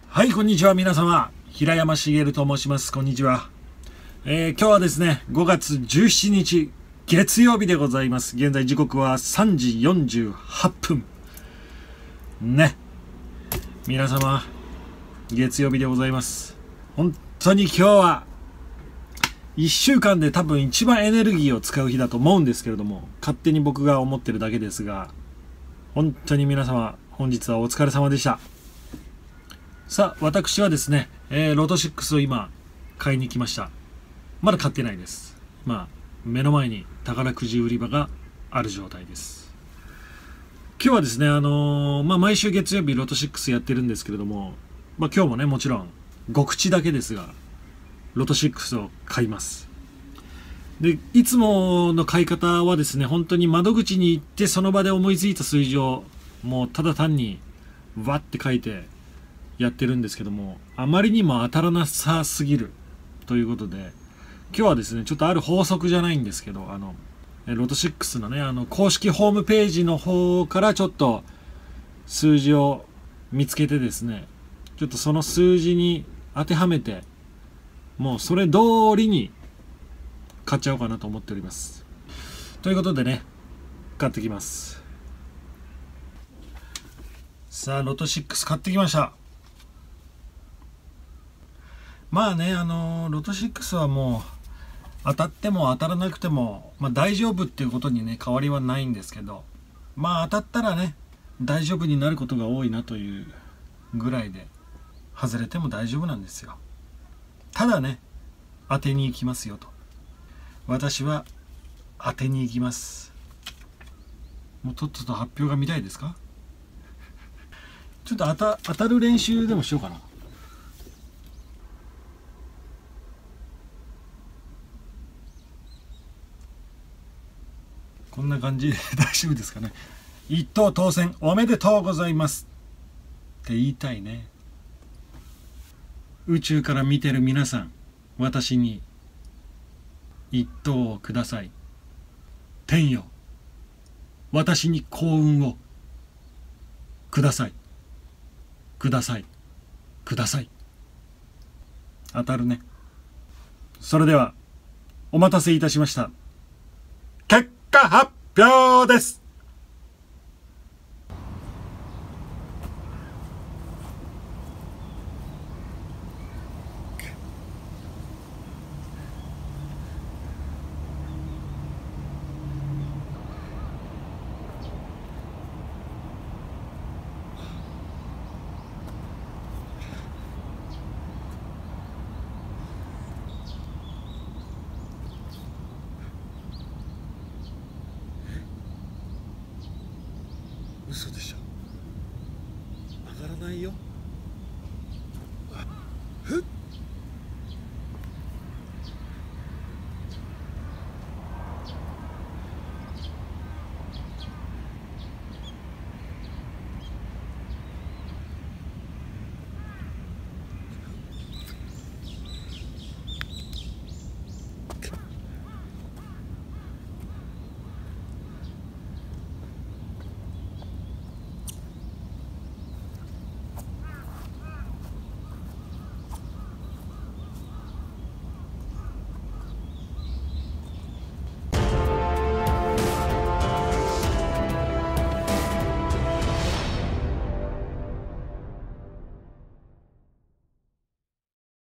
はい、こんにちは、皆様。平山茂と申します。こんにちは。今日はですね、5月17日、月曜日でございます。現在時刻は3時48分。ね。皆様、月曜日でございます。本当に今日は、1週間で多分一番エネルギーを使う日だと思うんですけれども、勝手に僕が思ってるだけですが、本当に皆様、本日はお疲れ様でした。さあ、私はですね、ロト6を今、買いに来ました。まだ買ってないです。目の前に宝くじ売り場がある状態です。今日はですね、毎週月曜日ロト6やってるんですけれども、今日もね、もちろん、5口だけですが、ロト6を買います。で、いつもの買い方はですね、本当に窓口に行ってその場で思いついた数字を、もうただ単に、わって書いて、やってるんですけども、あまりにも当たらなさすぎるということで、今日はですね、ちょっとある法則じゃないんですけど、ロト6のね、公式ホームページの方からちょっと数字を見つけてですね、ちょっとその数字に当てはめて、もうそれ通りに買っちゃおうかなと思っております。ということでね、買ってきます。さあ、ロト6買ってきました。ロト6はもう当たっても当たらなくても、大丈夫っていうことにね変わりはないんですけど、当たったらね大丈夫になることが多いなというぐらいで、外れても大丈夫なんですよ。ただね、当てに行きますよと。私は当てに行きます。もうとっとと発表が見たいですか？ちょっと当たる練習でもしようかな。こんな感じで大丈夫ですかね。一等当選おめでとうございますって言いたいね。宇宙から見てる皆さん、私に一等をください。天よ、私に幸運をください。ください。ください。当たるね。それではお待たせいたしました。結果発表です。嘘でしょ。上がらないよ。ふっ